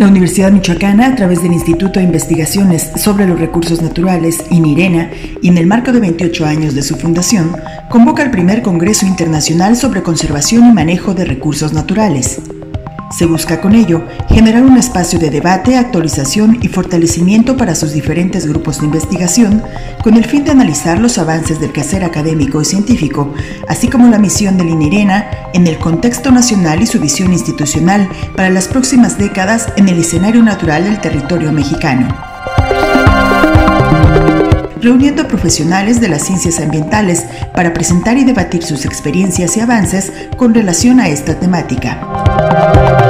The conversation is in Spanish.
La Universidad Michoacana, a través del Instituto de Investigaciones sobre los Recursos Naturales, INIRENA, y en el marco de 28 años de su fundación, convoca el primer Congreso Internacional sobre Conservación y Manejo de Recursos Naturales. Se busca con ello generar un espacio de debate, actualización y fortalecimiento para sus diferentes grupos de investigación, con el fin de analizar los avances del quehacer académico y científico, así como la misión del INIRENA en el contexto nacional y su visión institucional para las próximas décadas en el escenario natural del territorio mexicano. Reuniendo a profesionales de las ciencias ambientales para presentar y debatir sus experiencias y avances con relación a esta temática.